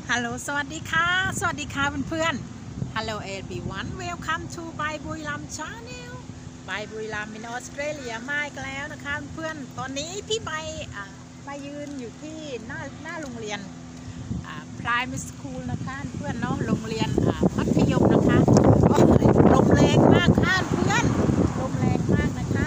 ฮัลโหลสวัสดีค่ะสวัสดีค่ะเพื่อนๆ Hello everyone welcome to ใบบุรีรัมย์ Channel ใบบุรีรัมย์ในออสเตรเลียมาอีกแล้วนะคะเพื่อนตอนนี้พี่ใบมายืนอยู่ที่หน้าโรงเรียนPrimary School นะคะเพื่อนเนาะโรงเรียนมัธยมนะคะลมแรงมากค่ะเพื่อนลมแรงมากนะคะ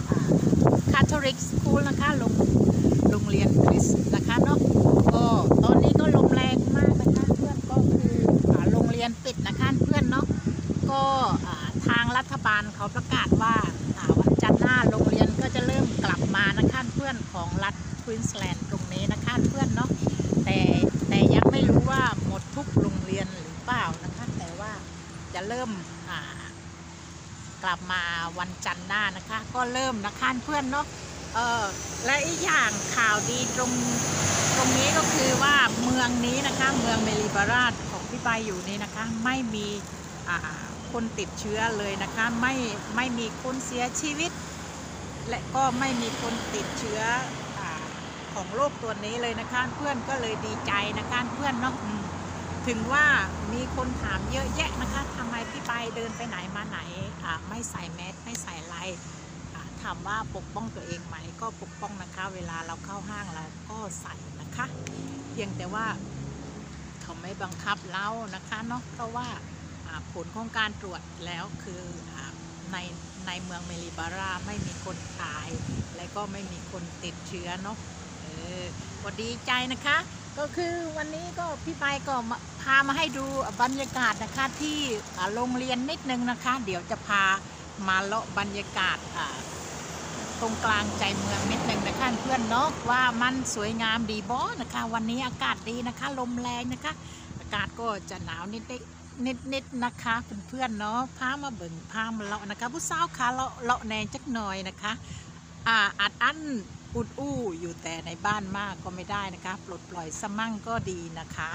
Catholic School นะคะโรงเรียนคริสต์นะคะเนาะก็ตอนนี้ก็ลมแรงมากนะคะเพื่อนก็คือโรงเรียนปิดนะคะเพื่อนเนาะก็ทางรัฐบาลเขาประกาศว่าวันจันทร์หน้าโรงเรียนก็จะเริ่มกลับมานะคะเพื่อนของรัฐควีนสแลนด์ตรงนี้นะคะเพื่อนเนาะแต่ยังไม่รู้ว่าหมดทุกโรงเรียนหรือเปล่านะคะแต่ว่าจะเริ่มกลับมาวันจันทร์หน้านะคะก็เริ่มนะคะเพื่อนเนาะและอีกอย่างข่าวดีตรงนี้ก็คือว่าเมืองนี้นะคะเมืองเมลิบาราดของพี่ใบอยู่นี่นะคะไม่มีคนติดเชื้อเลยนะคะไม่มีคนเสียชีวิตและก็ไม่มีคนติดเชื้อของโรคตัวนี้เลยนะคะเพื่อนก็เลยดีใจนะคะเพื่อนเนาะถึงว่ามีคนถามเยอะแยะนะคะทำไมพี่ใบเดินไปไหนมาไหนไม่ใส่แมสไม่ใส่อะไรถามว่าปกป้องตัวเองไหมก็ปกป้องนะคะเวลาเราเข้าห้างเราก็ใส่นะคะเพียงแต่ว่าเขาไม่บังคับเรานะคะเนาะเพราะว่าผลของการตรวจแล้วคือในเมืองเมลิบาราไม่มีคนตายและก็ไม่มีคนติดเชื้อเนาะก็ดีใจนะคะก็คือวันนี้ก็พี่ไปก็พามาให้ดูบรรยากาศนะคะที่โรงเรียนนิดนึงนะคะเดี๋ยวจะพามาเลาะบรรยากาศตรงกลางใจเมืองนิดนึงนะคะเพื่อนเนาะว่ามันสวยงามดีบอนะคะวันนี้อากาศดีนะคะลมแรงนะคะอากาศก็จะหนาวนิดนะคะเพื่อนเนาะพามาเบิ่งพามาเลาะนะคะผู้สาวขาเลาะแนงจักหน่อยนะคะอัดอุดอู้อยู่แต่ในบ้านมากก็ไม่ได้นะคะปลดปล่อยสมั่งก็ดีนะคะ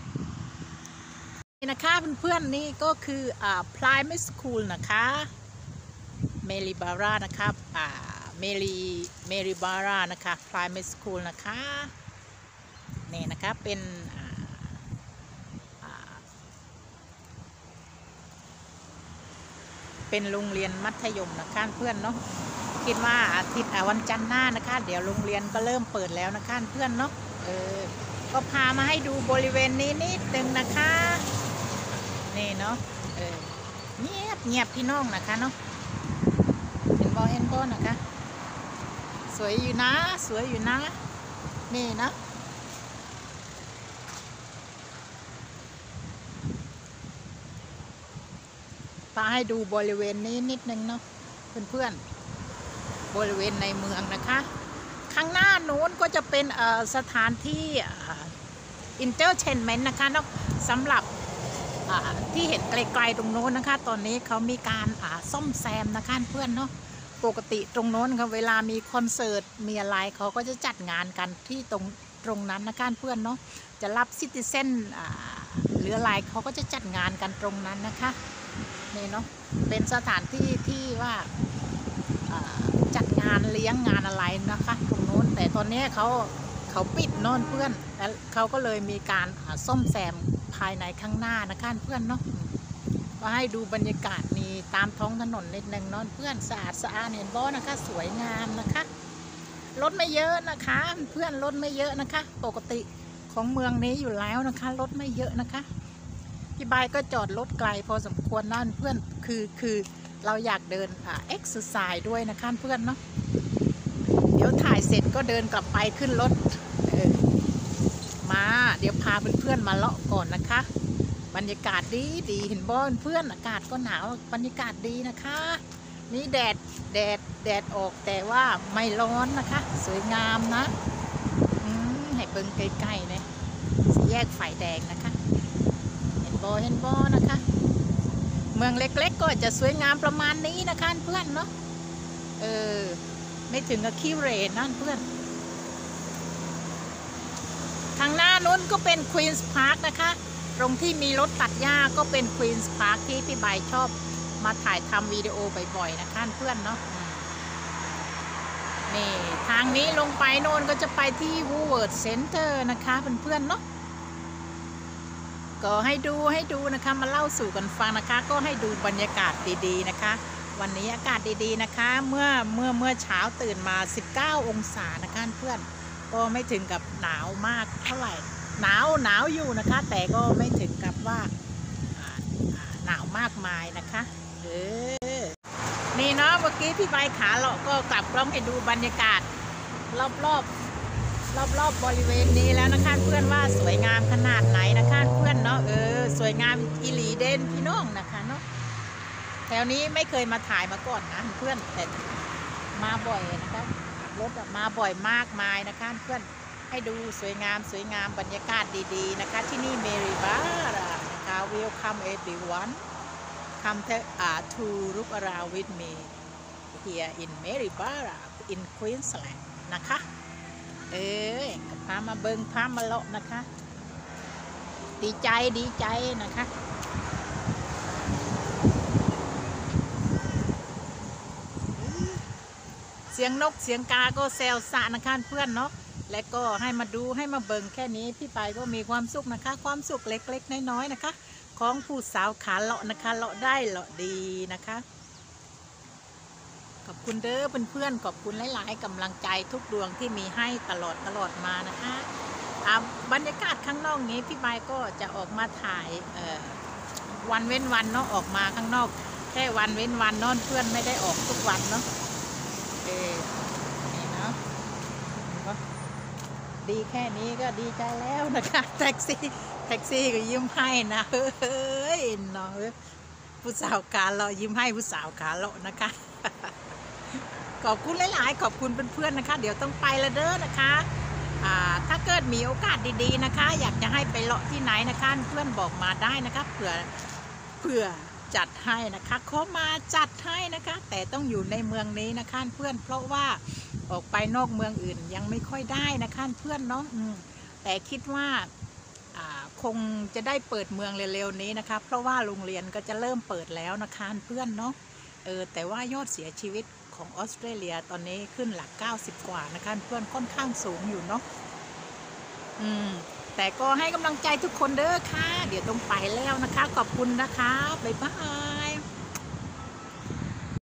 นี่นะคะเพื่อนๆนี่ก็คือPrimary School นะคะเมลิบารานะคะเมริบารานะคะ Primary School นะคะนี่นะคะเป็นโรงเรียนมัธยมนะคะเพื่อนเนาะคิดว่าอาทิตย์วันจันทร์หน้านะคะเดี๋ยวโรงเรียนก็เริ่มเปิดแล้วนะคะเพื่อนเนาะก็พามาให้ดูบริเวณนี้นิดนึงนะคะนี่เนาะเงียบพี่น้องนะคะเนาะเห็นบอนะคะสวยอยู่นะนี่นะพาให้ดูบริเวณนี้นิดนึงเนาะเพื่อนบริเวณในเมืองนะคะข้างหน้าโน้นก็จะเป็นสถานที่อินเตอร์เทนเมนต์นะคะเนาะสำหรับที่เห็นไกลๆตรงโน้นนะคะตอนนี้เขามีการซ่อมแซมนะคะเพื่อนเนาะปกติตรงโน้นค่ะเวลามีคอนเสิร์ตมีอะไรเขาก็จะจัดงานกันที่ตรงนั้นนะคะเพื่อนเนาะจะรับซิติเซนหรืออะไรเขาก็จะจัดงานกันตรงนั้นนะคะนี่เนาะเป็นสถานที่ที่ว่าจัดงานเลี้ยงงานอะไรนะคะตรงโน้นแต่ตอนนี้เขาปิดนอนเพื่อนแล้วเขาก็เลยมีการซ่อมแซมภายในข้างหน้านะคะเพื่อนเนาะมาให้ดูบรรยากาศนี่ตามท้องถนนนิดนึงนอนเพื่อนสะอาดเห็นบ่นะคะสวยงามนะคะรถไม่เยอะนะคะเพื่อนรถไม่เยอะนะคะปกติของเมืองนี้อยู่แล้วนะคะรถไม่เยอะนะคะพี่บายก็จอดรถไกลพอสมควรนั่นเพื่อนคือเราอยากเดินเอ็กซ์ไซส์ด้วยนะคะเพื่อนเนาะเดี๋ยวถ่ายเสร็จก็เดินกลับไปขึ้นรถมาเดี๋ยวพาเพื่อนๆมาเลาะก่อนนะคะบรรยากาศดีเห็นบ่เพื่อนอากาศก็หนาวบรรยากาศดีนะคะนี่แดดออกแต่ว่าไม่ร้อนนะคะสวยงามนะให้เบิ่งใกล้ๆเนี่ยแยกไฟแดงนะคะเห็นบ่นะคะเมืองเล็กๆก็จะสวยงามประมาณนี้นะคะเพื่อนเนาะไม่ถึงกับขี้เหร่นั่นเพื่อนทางหน้านู้นก็เป็นควีนส์พาร์คนะคะตรงที่มีรถตัดหญ้าก็เป็นควีนส์พาร์คที่พี่ใบชอบมาถ่ายทำวิดีโอบ่อยๆนะคะเพื่อนเนาะนี่ทางนี้ลงไปโน่นก็จะไปที่วูเวิร์ดเซ็นเตอร์นะคะเพื่อนๆเนาะก็ให้ดูนะคะมาเล่าสู่กันฟังนะคะก็ให้ดูบรรยากาศดีๆนะคะวันนี้อากาศดีๆนะคะเมื่อเช้าตื่นมา19องศานะคะเพื่อนก็ไม่ถึงกับหนาวมากเท่าไหร่หนาวอยู่นะคะแต่ก็ไม่ถึงกับว่าหนาวมากมายนะคะนี่เนาะเมื่อกี้พี่ใบขาเลาะก็กลับกล้องให้ดูบรรยากาศรอบบริเวณนี้แล้วนะคะเพื่อนว่าสวยงามขนาดไหนนะคะเพื่อนเนาะสวยงามอีหลีเด่นพี่น้องนะคะเนาะแถวนี้ไม่เคยมาถ่ายมาก่อนนะเพื่อนแต่มาบ่อยนะคะรถมาบ่อยมากมายนะคะเพื่อนให้ดูสวยงามบรรยากาศดีๆนะคะที่นี่เมริบารานะคะ Welcome everyone come to look around with me here in Maryborough in Queensland นะคะพามาเบิงพามาเลาะนะคะดีใจนะคะเสียงนกเสียงกาก็แซวสะนะคะเพื่อนเนาะและก็ให้มาดูให้มาเบิงแค่นี้พี่ไปก็มีความสุขนะคะความสุขเล็กๆน้อยๆนะคะของผู้สาวขาเลาะนะคะเลาะได้เลาะดีนะคะขอบคุณเด้อเพื่อนๆขอบคุณหลายๆกำลังใจทุกดวงที่มีให้ตลอดมานะคะบรรยากาศข้างนอกนี้พี่ใบก็จะออกมาถ่ายวันเว้นวันเนาะออกมาข้างนอกแค่วันเว้นวันนอนเพื่อนไม่ได้ออกทุกวันเนาะนี่เนาะดีแค่นี้ก็ดีใจแล้วนะคะแท็กซี่ก็ยิ้มให้นะเฮ้ยเนาะผู้สาวขาเลาะยิ้มให้ผู้สาวขาเลาะนะคะขอบคุณหลายๆขอบคุณเพื่อนๆนะคะเดี๋ยวต้องไปละเด้อนะคะถ้าเกิดมีโอกาสดีๆนะคะอยากจะให้ไปเลาะที่ไหนนะคะเพื่อนบอกมาได้นะคะเผื่อจัดให้นะคะขอมาจัดให้นะคะแต่ต้องอยู่ในเมืองนี้นะคะเพื่อนเพราะว่าออกไปนอกเมืองอื่นยังไม่ค่อยได้นะคะเพื่อนเนาะแต่คิดว่าคงจะได้เปิดเมืองเร็วๆนี้นะคะเพราะว่าโรงเรียนก็จะเริ่มเปิดแล้วนะคะเพื่อนเนาะแต่ว่ายอดเสียชีวิตของออสเตรเลียตอนนี้ขึ้นหลัก90กว่านะคะเพื่อนค่อนข้างสูงอยู่เนาะแต่ก็ให้กำลังใจทุกคนเด้อค่ะเดี๋ยวต้องไปแล้วนะคะขอบคุณนะคะบ๊ายบาย